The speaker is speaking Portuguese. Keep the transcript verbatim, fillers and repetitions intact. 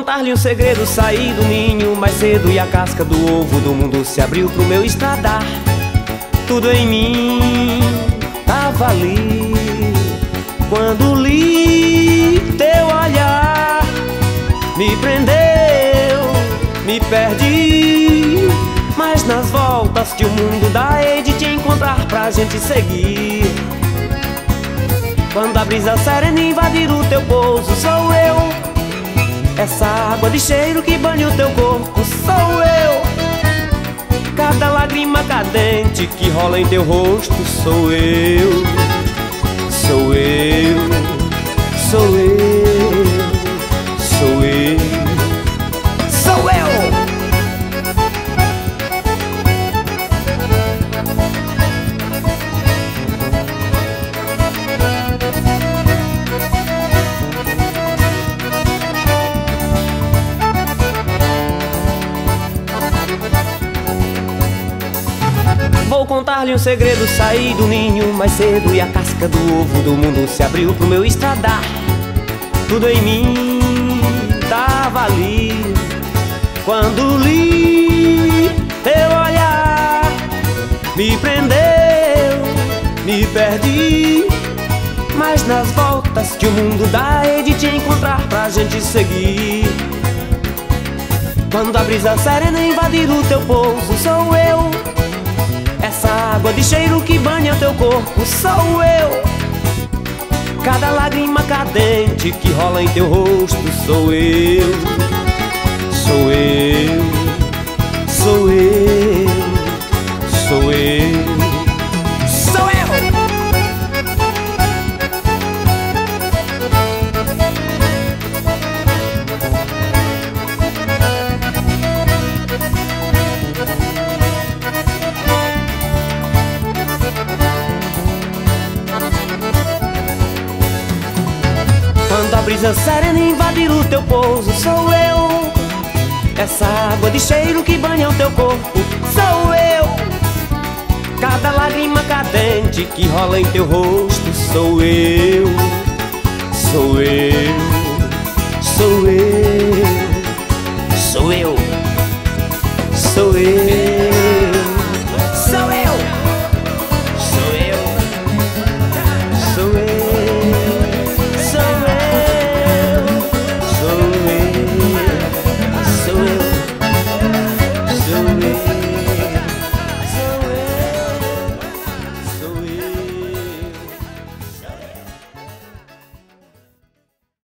contar-lhe um segredo, saí do ninho mais cedo e a casca do ovo do mundo se abriu pro meu estradar. Tudo em mim tava ali quando li teu olhar. Me prendeu, me perdi, mas nas voltas que o mundo dá hei de te encontrar pra gente seguir. Quando a brisa serena invadir o teu pouso, sou eu. Essa água de cheiro que banha o teu corpo, sou eu. Cada lágrima cadente que rola em teu rosto, sou eu. Sou eu, sou eu, sou eu, sou eu. Vou contar-lhe um segredo, saí do ninho mais cedo e a casca do ovo do mundo se abriu pro meu estradar. Tudo em mim tava ali quando li teu olhar. Me prendeu, me perdi, mas nas voltas que o mundo dá hei de te encontrar pra gente seguir. Quando a brisa serena invadir o teu pouso, sou eu. Essa água de cheiro que banha teu corpo, sou eu. Cada lágrima cadente que rola em teu rosto, sou eu. Sou eu, sou eu, sou eu, sou eu. Quando a brisa serena invadir o teu pouso, sou eu. Essa água de cheiro que banha o teu corpo, sou eu. Cada lágrima cadente que rola em teu rosto, sou eu. Sou eu, sou eu, sou eu, sou eu.